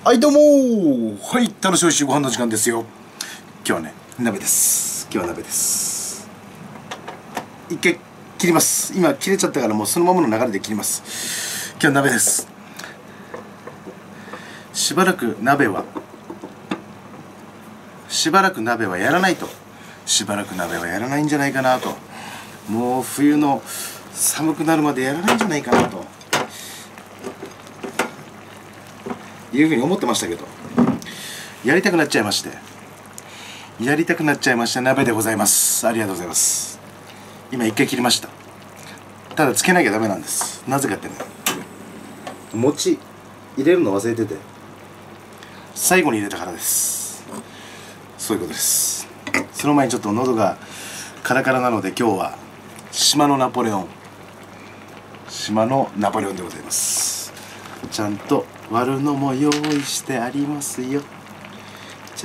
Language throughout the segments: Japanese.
はいどうもー、はい、楽しいおいしいご飯の時間ですよ。今日はね、鍋です。今日は鍋です。一回切ります。今切れちゃったからもうそのままの流れで切ります。今日は鍋です。しばらく鍋はやらないと。しばらく鍋はやらないんじゃないかなと。もう冬の寒くなるまでやらないんじゃないかなというふうに思ってましたけど、やりたくなっちゃいまして鍋でございます。ありがとうございます。今一回切りました。ただつけなきゃダメなんです。なぜかってね、餅入れるの忘れてて最後に入れたからです。そういうことです。その前にちょっと喉がカラカラなので、今日は島のナポレオンでございます。ちゃんと割るのも用意してありますよ。こ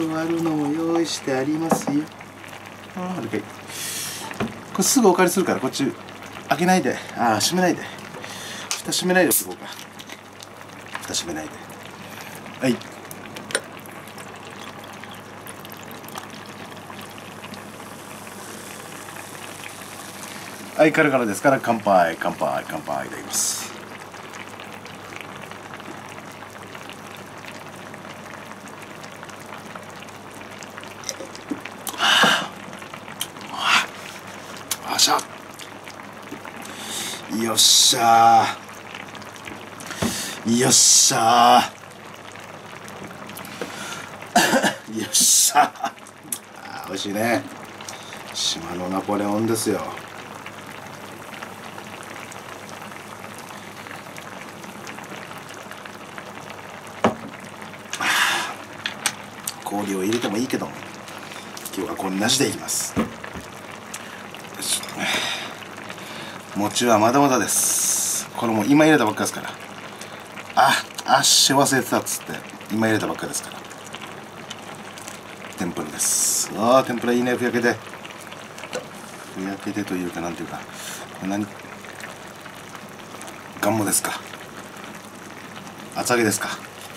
れすぐお借りするから、こっち開けないで、閉めないで、蓋閉めないでおこうか。蓋閉めないで、はいはい、カラカラですから乾杯いただきます。よっしゃー、よっしゃーよっしゃー、美味しいね。島のナポレオンですよ。氷を入れてもいいけども、今日は氷なしでいきます。餅はまだまだです。これも今入れたばっかですから。忘れてたっつって今入れたばっかですから。天ぷらです。天ぷらいいね。ふやけてというか、なんていうか、ガンモですか、厚揚げですか。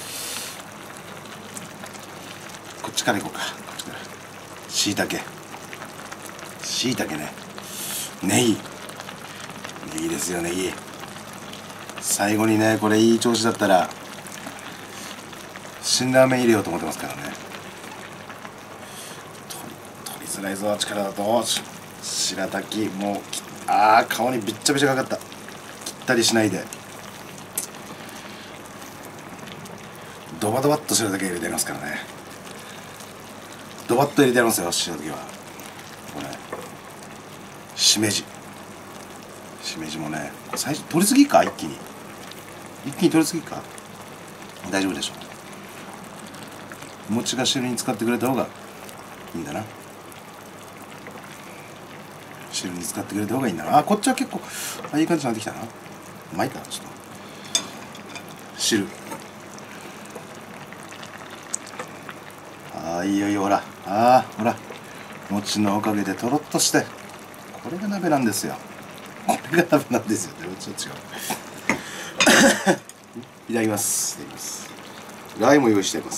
こっちからいこうか。こっちから。しいたけね。ネギですよ。ネギ最後にね、これいい調子だったら辛ラーメン入れようと思ってますからね。取りづらいぞ、力だと。白滝もう顔にびっちゃびちゃかかった。切ったりしないでドバドバっと白滝入れてますからね。ドバッと入れてやりますよ。白滝はこれしめじもね、最初取りすぎか。一気に取りすぎか。大丈夫でしょう。餅が汁に使ってくれた方がいいんだな。こっちは結構いい感じになってきたな。まいたちょっと汁。いいよほら。ほら、餅のおかげでとろっとして、これが鍋なんですよ。ちょっと違ういただきます。ラー油も用意しています。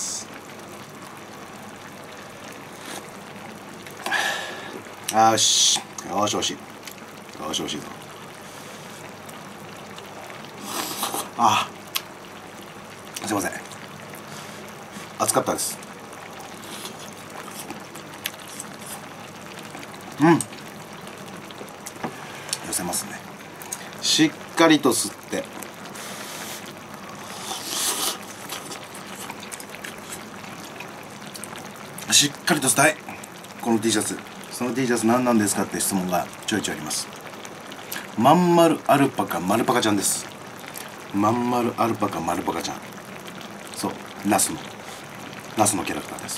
よし美味しいぞ。すいません、熱かったです。寄せますね。しっかりと吸って、しっかりと吸いたい。この T シャツ、その T シャツ何なんですかって質問がちょいちょいあります。まんまるアルパカマルパカちゃんです。まんまるアルパカマルパカちゃん、そう、ナスのキャラクターです。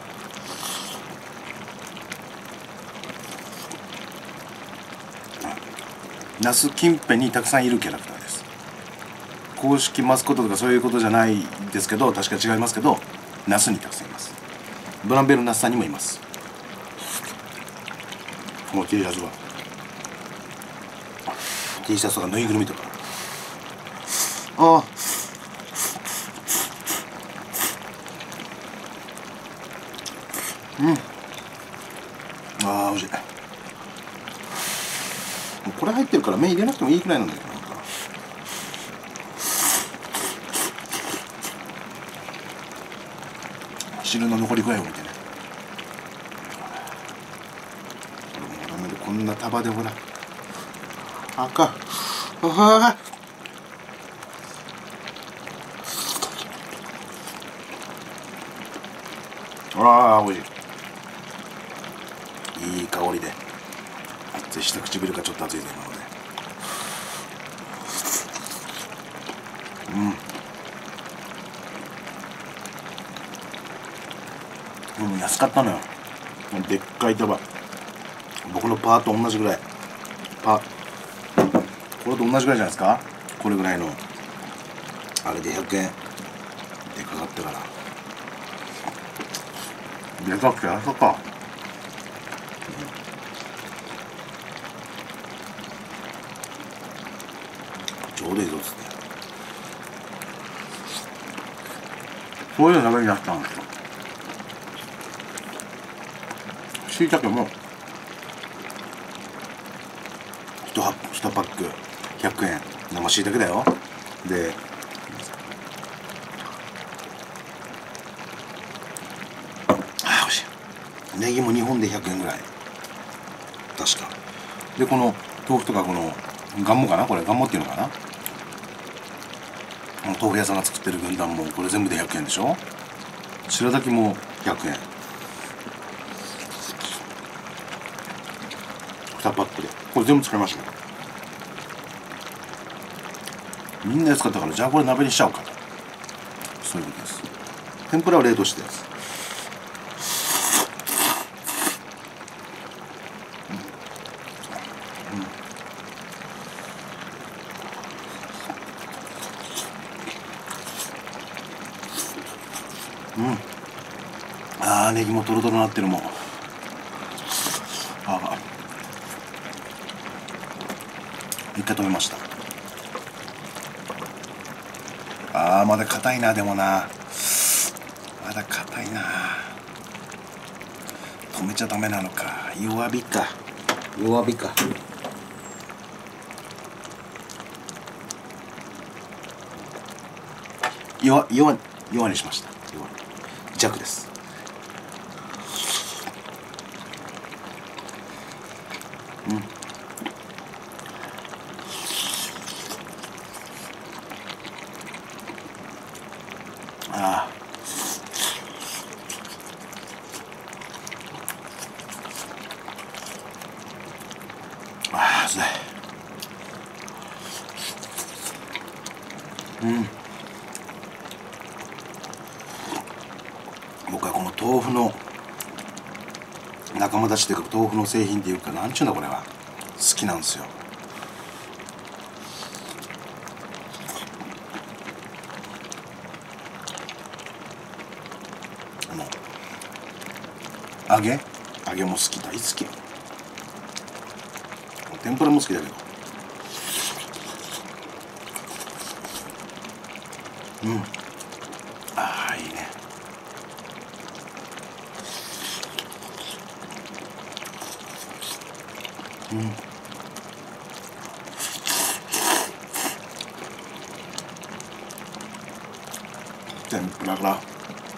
那須近辺にたくさんいるキャラクターです。公式マスコットとかそういうことじゃないですけど、確か違いますけど、那須にたくさんいます。ブランベル那須さんにもいます。この T シャツは T シャツとかぬいぐるみとか、 うん。ああ、美味しい。これ入ってるから麺入れなくてもいいくらいなんだけど、なんか汁の残り具合を見てね。これもうダメで、こんな束でほら赤ああ、美味しい。いい香りで、熱い下唇がちょっと熱いぜ今ので。安かったのよ。でっかい束、僕のパーと同じぐらい、これと同じぐらいじゃないですか。これぐらいのあれで100円でかかったから、でかくて安か。ちょうどいいぞっつって、そういうの食べになったんですよ。しいたけも1パック100円、生しいたけだよ。で美味しい。ネギも2本で100円ぐらい確かで、この豆腐とか、このガンモかな、これガンモっていうのかな、豆腐屋さんが作ってる軍団もこれ全部で100円でしょ。白滝も100円、2パックでこれ全部使いましたよ。みんな安かったから、じゃあこれ鍋にしちゃおうかと、そういうことです。天ぷらは冷凍してやつ。ああ、ネギもトロトロなってるもん。一回止めました。まだ硬いな。でもな、まだ硬いな。止めちゃダメなのか。弱火か。弱にしました。弱です。熱い。僕はこの豆腐の仲間たちというか、豆腐の製品っていうか、なんちゅうんだこれは、好きなんですよ。揚げも好き、大好き。天ぷらも好きだけど、いいね。天ぷらが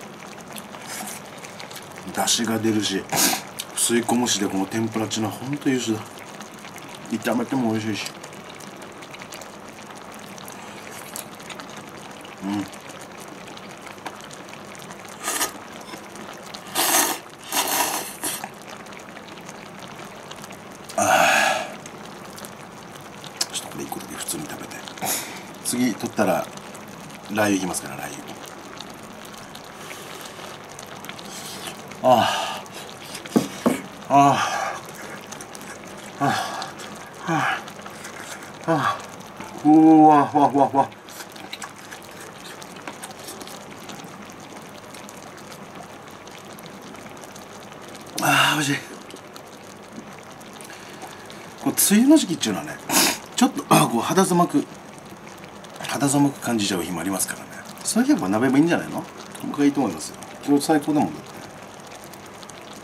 出汁が出るし、吸い込むしで、この天ぷらっちゅうのはほんと優秀だ。炒めても美味しいし、ちょっとこれ1個だけ普通に食べて、次取ったらラー油いきますから。ラー油、うわわわわ、美味しい。こう梅雨の時期っていうのはね、ちょっとこう肌寒く感じちゃう日もありますからね。そういう日は鍋もいいんじゃないの。僕はいいと思いますよ。今日最高だもんだって。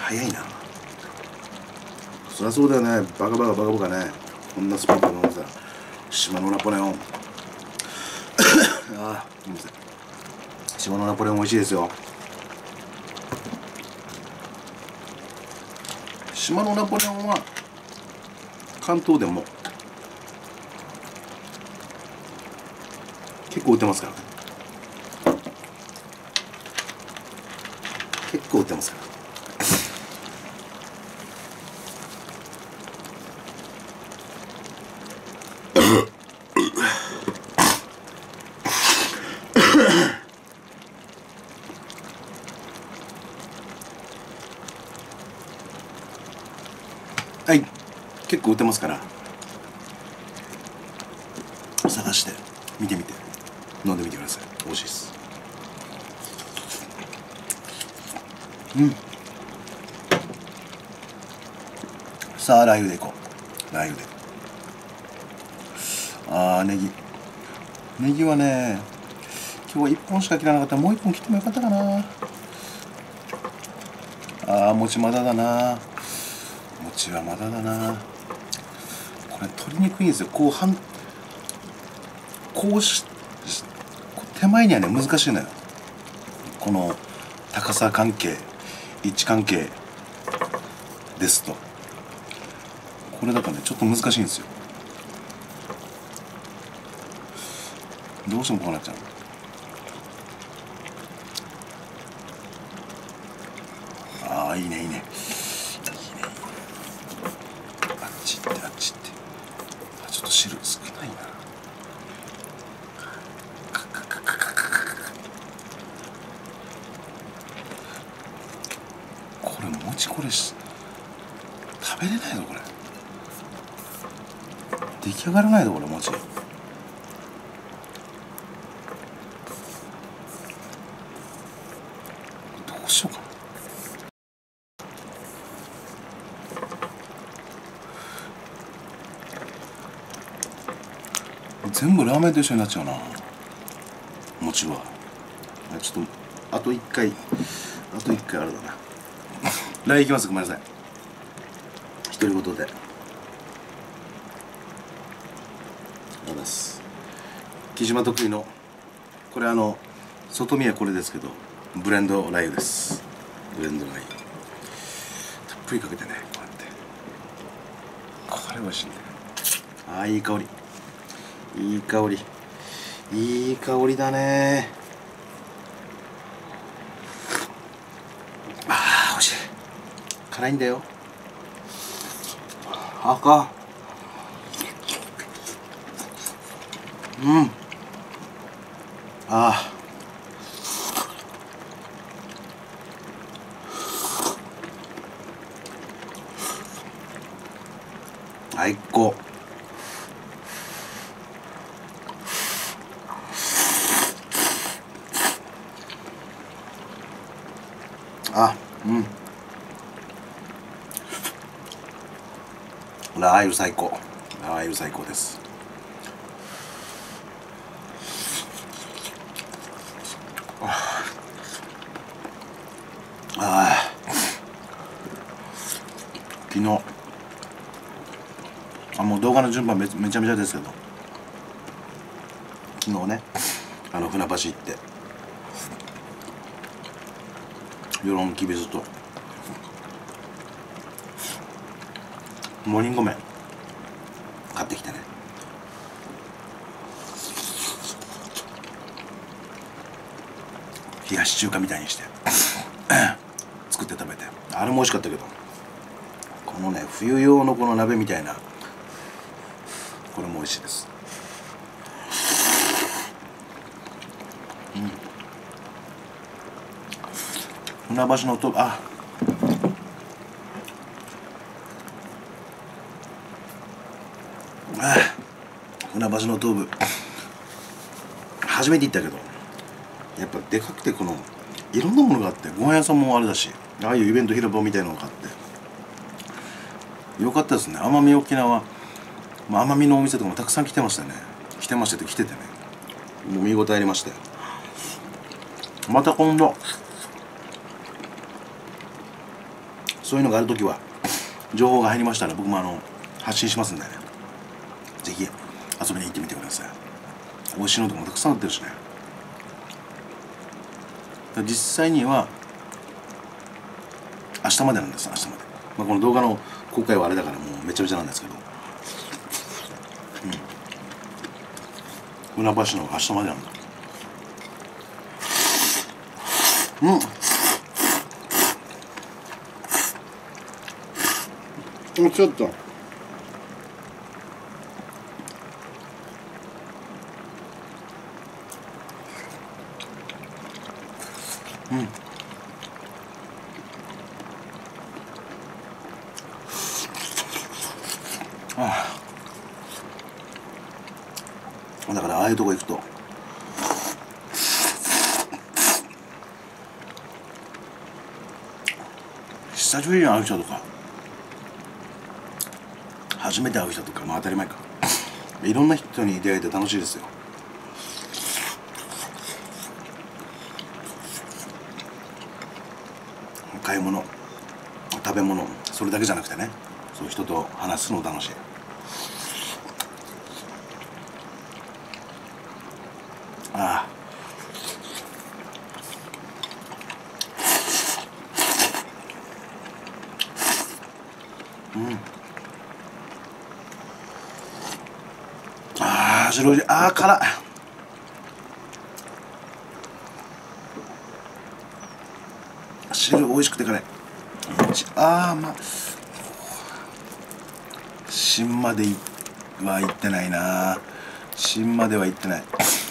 早いな。そりゃそうだよね。バカバカね。こんなスピードのさ、島のナポレオン。ああ、すみません。島のナポレオン美味しいですよ。島のナポレオンは関東でも結構売ってますからね。結構売ってますから。はい、結構売ってますから探して見てみて飲んでみてください。美味しいです。さあラー油でいこう。ラー油でネギはね、今日は1本しか切らなかったらもう1本切ってもよかったかな。餅まだだな。餅はまだだな。これ取りにくいんですよ。こう手前にはね難しいのよ。この高さ関係、位置関係ですと、これだからねちょっと難しいんですよ。どうしてもこうなっちゃう。いいねいいね。あっち行って。ちょっと汁少ないな。これ餅、これ食べれないぞこれ。出来上がらないぞこれ餅。どうしようかな。全部ラーメンと一緒になっちゃうな餅は。ちょっとあと1回あれだな。来行きます。ごめんなさい、独り言で。木島得意のこれ外見はこれですけどブレンドラー油です。ブレンドラー油たっぷりかけてね、こうやってこれ美味しいんだよ。いい香りいい香りだね。美味しい。辛いんだよ。最高。ラー油最高。ラー油最高です。昨日もう動画の順番めちゃめちゃですけど、昨日ね船橋行って与論きび酢とモーニング麺買ってきてね、冷やし中華みたいにして作って食べて、あれも美味しかったけど、このね冬用のこの鍋みたいなこれも美味しいです。船橋のと船橋の東部初めて行ったけどやっぱでかくて、このいろんなものがあって、ご飯屋さんもあれだし、ああいうイベント広場みたいなのがあってよかったですね。奄美沖縄、奄美のお店とかもたくさん来てましたね。来ててね、もう見応えありましたよ。また今度そういうのがあるときは情報が入りましたら僕も発信しますんでね、ぜひ遊びに行ってみてください。美味しいのとかもたくさん売ってるしね。実際には明日までなんです。明日まで、この動画の公開はあれだからもうめちゃめちゃなんですけど、船橋の明日までなんだ。もうちょっとだからああいうとこ行くと久しぶりに会う人とか初めて会う人とか、当たり前かいろんな人に出会えて楽しいですよ。買い物、食べ物、それだけじゃなくてね、そういう人と話すの楽しい。白い、辛っ。汁美味しくて辛い。芯までは行ってないな。芯までは行ってない。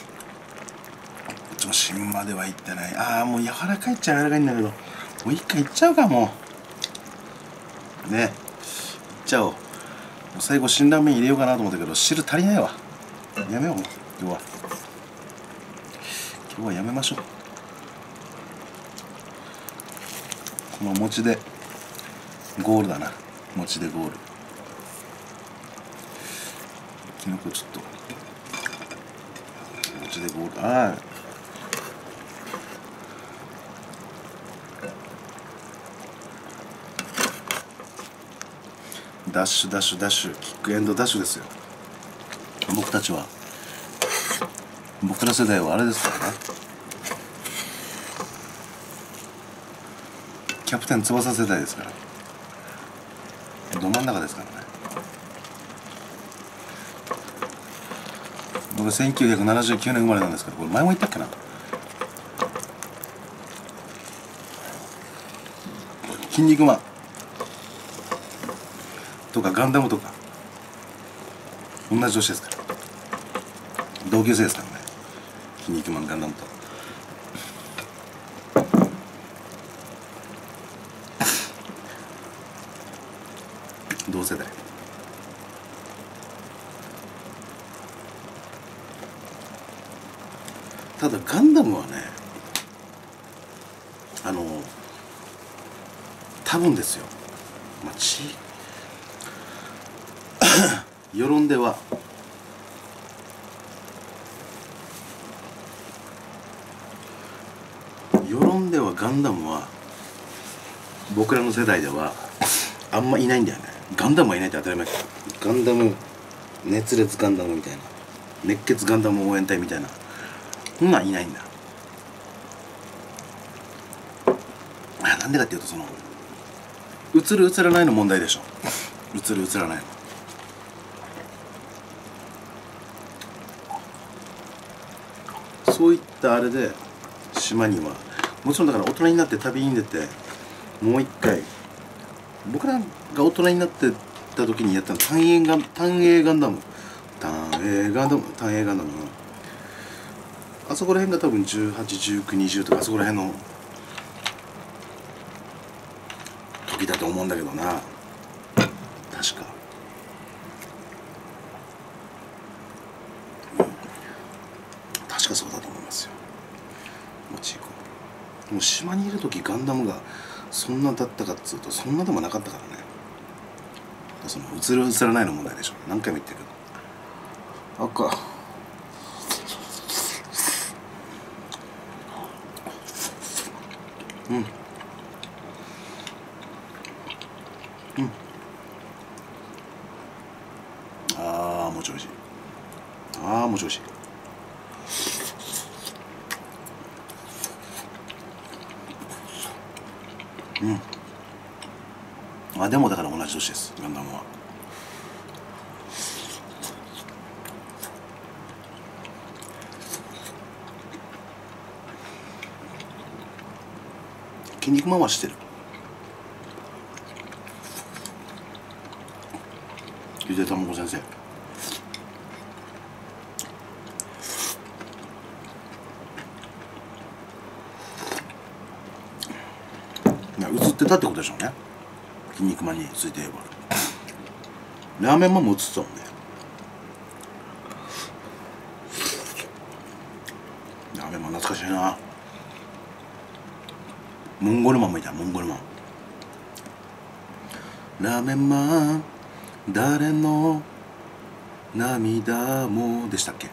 芯までは行ってない。もう柔らかいっちゃ柔らかいんだけど、もう一回いっちゃうか。もうね、いっちゃおう。最後辛ラーメン入れようかなと思ったけど汁足りないわ。やめよう。もう今日はやめましょう。この餅でゴールだな。餅でゴール。きのこちょっと餅でゴール。ダッシュダッシュダッシュ、キックエンドダッシュですよ。僕ら世代はあれですからね、キャプテン翼世代ですから、ど真ん中ですからね。僕1979年生まれなんですけど、これ前も言ったっけな。筋肉マンとかガンダムとか同じ年ですから、同級生ですからね。筋肉マン、ガンダムと同世代。ただガンダムはね、多分ですよ、世論ではガンダムは僕らの世代ではあんまいないんだよね。ガンダムはいないって当たり前か。ガンダム熱烈ガンダムみたいな、熱血ガンダム応援隊みたいな、そんなんいないんだ。なんでかっていうと、映る映らないの問題でしょ。映る映らないの。そういったあれで島にはもちろんだから大人になって旅に出てもう一回、僕らが大人になってた時にやったの単影ガンダムあそこら辺が多分18、19、20とかあそこら辺の時だと思うんだけどな、確か。確かそうだと思いますよ。もう島にいる時ガンダムがそんなだったかっつうとそんなでもなかったからね。映る映らないの問題でしょ。何回も言ってるけど。 うん。ああもちおいしい。ああもちおいしい。うん。あでもだから同じ年です、ガンダムは。筋肉マンは知ってる。ゆでたまご先生。映ってたってことでしょうね、筋肉マンについて言えば。ラーメンマンも映ってたもんね。ラーメンマン懐かしいな。モンゴルマンもいた、モンゴルマン。ラーメンマン誰の涙もでしたっけ。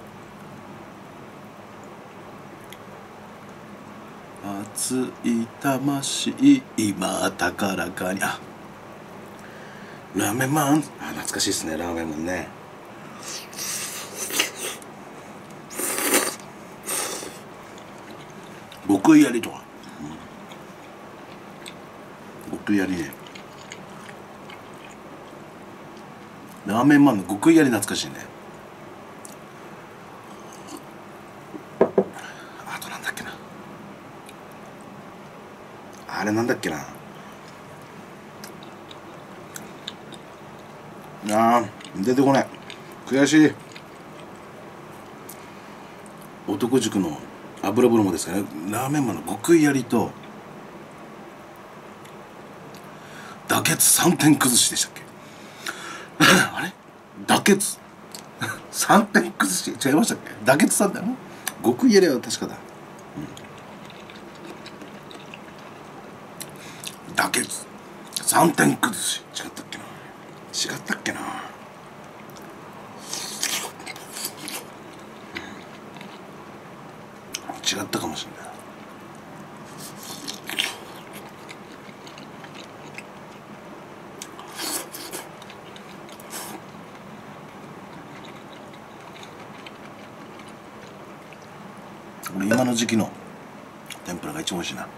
熱い魂今高らかに。あ、ラーメンマン。あ、懐かしいですね、ラーメンマンね。極意やりとか、極意やりね。ラーメンマンの極意やり懐かしいね。あとなんだっけな、あれなんだっけな。あー出てこない、悔しい。男塾の油風呂もですかね。ラーメンマンの極意やりと妥結3点崩しでしたっけあれ妥結3点崩し違いましたっけ。妥結さんだよな、極意やりは確かだ。妥結3点崩し違ったっけな、違ったっけな。違ったかもしれない。俺今の時期の天ぷらが一番美味しいな。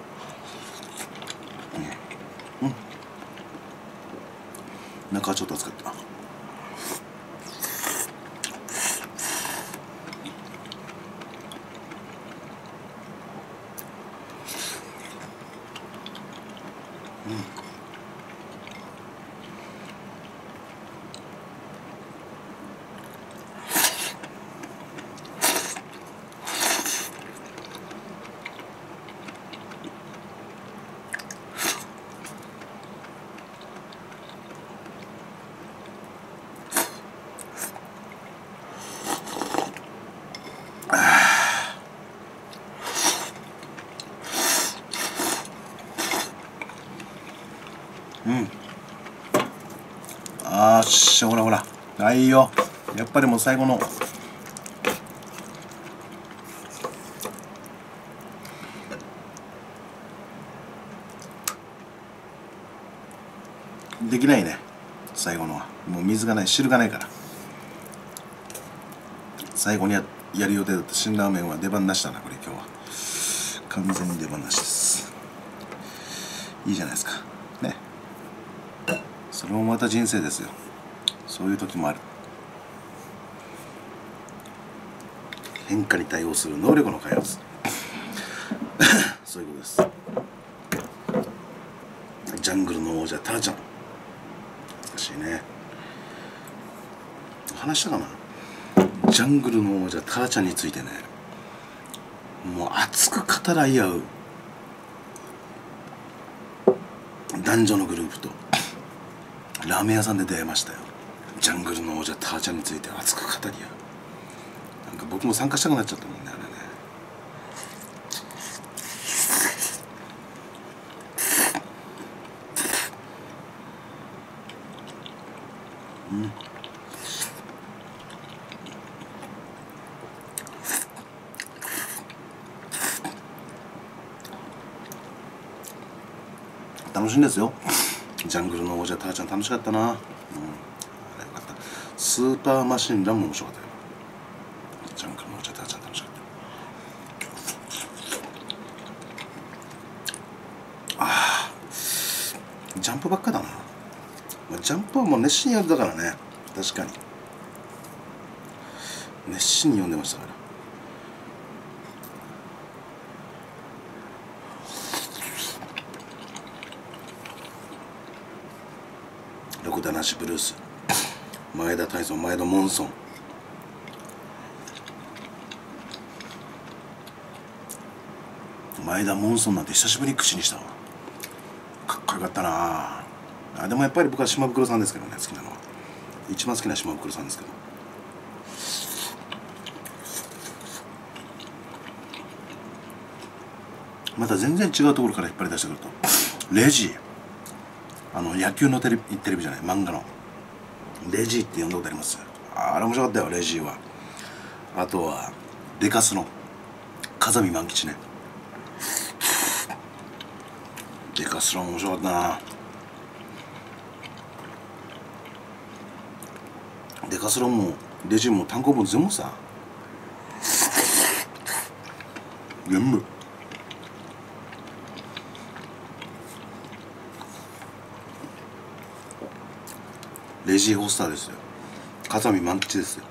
中はちょっと熱かった。あーし、ほらほら、あいいよ。やっぱりもう最後のできないね。最後のはもう水がない、汁がないから。最後にやる予定だった辛ラーメンは出番なしだな、これ今日は完全に出番なしです。いいじゃないですかね。それもまた人生ですよ。そういう時もある。変化に対応する能力の開発そういうことです。ジャングルの王者タラちゃん、懐かしいね。話したかな。ジャングルの王者タラちゃんについてね、もう熱く語らい合う男女のグループとラーメン屋さんで出会いましたよ。ジャングルの王者タラちゃんについて熱く語り合う。なんか僕も参加したくなっちゃったもんね、あれね。楽しいんですよ。 ジャングルの王者ターちゃん楽しかったな。あれよかった。スーパーマシンランも面白かったよ。ジャングルの王者ターちゃん楽しかった。ジャンプばっかだな。ジャンプはもう熱心にやってたからね。確かに熱心に読んでましたから。ろくだなしブルース、前田大尊、前田モンソン、前田モンソンなんて久しぶりに口にしたわ。かっこよかったなあ。でもやっぱり僕は島袋さんですけどね、好きなのは。一番好きな島袋さんですけど。また全然違うところから引っ張り出してくるとレジ、野球のテレビじゃない、漫画のレジって呼んだことあります。あれ面白かったよ、レジは。あとはデカスの風見万吉ね。デカスの面白かったな。デカスロンもレジも単行本全部さ、全部レジーホスターですよ。風見万吉ですよ。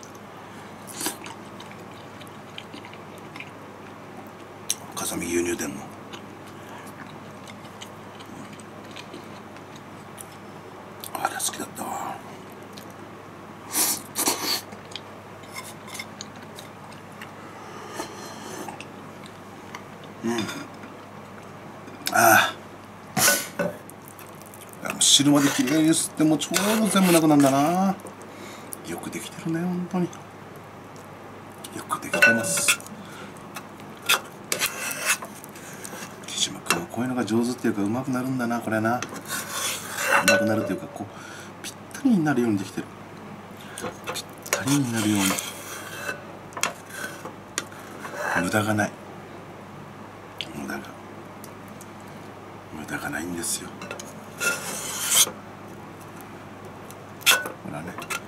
風見牛乳店のあれ好きだったわ。汁まできれいに吸ってもちょうど全部なくなんだな。よくできてるね、本当によくできてます。木島君はこういうのが上手っていうか、うまくなるんだな、これな。うまくなるというか、こうぴったりになるようにできてる。ぴったりになるように。無駄がない。無駄がないんですよ。ほらね。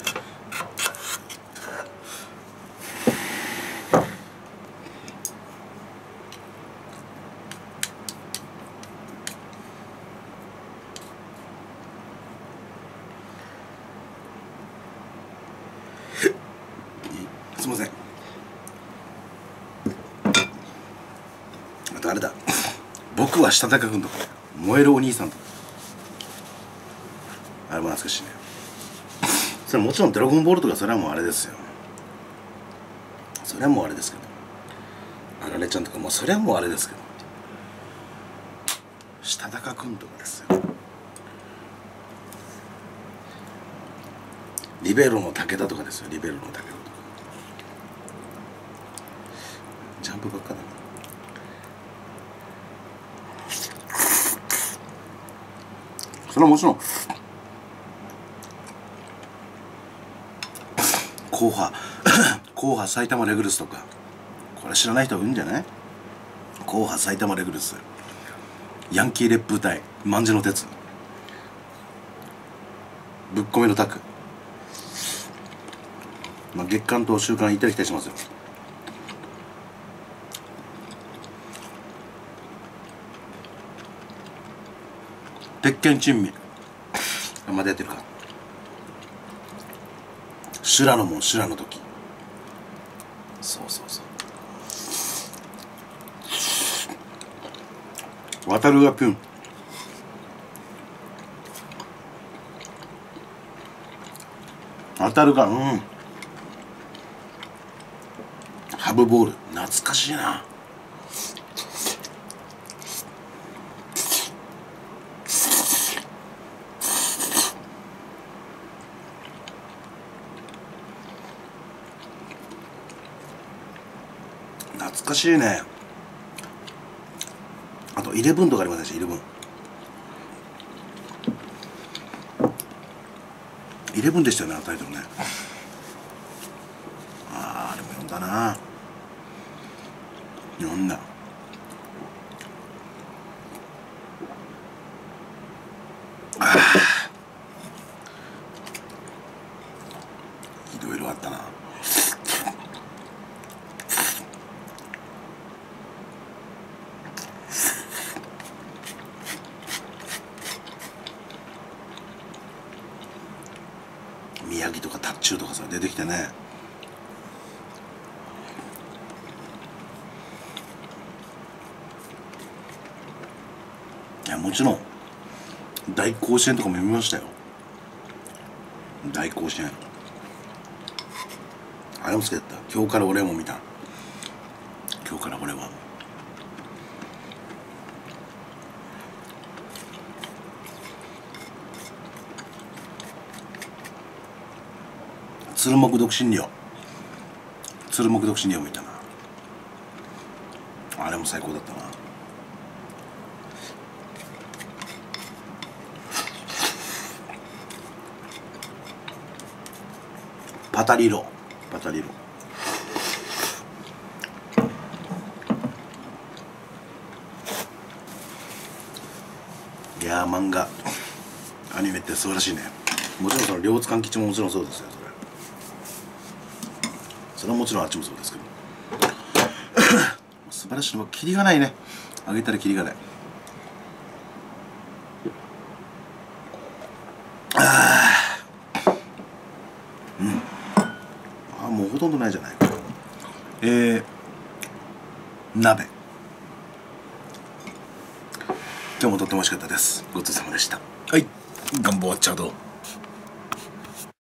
すいません。あとあれだ、僕はしたたかくんとか燃えるお兄さんとか、あれも懐かしいね。それもちろんドラゴンボールとか、それはもうあれですよ。それはもうあれですけど、あられちゃんとかもうそれはもうあれですけど、したたかくんとかですよ。リベロの武田とかですよ。リベロの武田とか。ジャンプばっかだな。それはもちろん硬派埼玉レグルスとか、これ知らない人いるんじゃない？硬派埼玉レグルス、ヤンキー烈風隊万次の鉄、ぶっ込みのタク、月刊と週刊行ったり来たりしますよ。鉄拳珍味まだやってるか。修羅の門、修羅の時、そうそうそう、渡るがピュン、渡るがハブボール懐かしいな。懐かしいね。あとイレブンとかありませんし、イレブンでしたよね、タイトルね。あれも読んだな。読んだ。 宮城とか達中とかさ出てきてね、いやもちろん大甲子園とかも読みましたよ。大甲子園あれも好きだった。今日から俺も見た。今日から俺は鶴木独身寮、鶴木独身寮も見たな。あれも最高だったな。パタリロ、パタリロ。いやー漫画アニメって素晴らしいね。もちろんその両津勘吉ももちろんそうですよ。それはもちろんあっちもそうですけど素晴らしいのはキリがないね。あげたらキリがない。もうほとんどないじゃないか。鍋今日もとっても美味しかったです。ごちそうさまでした。はい、ガンボワッチャード。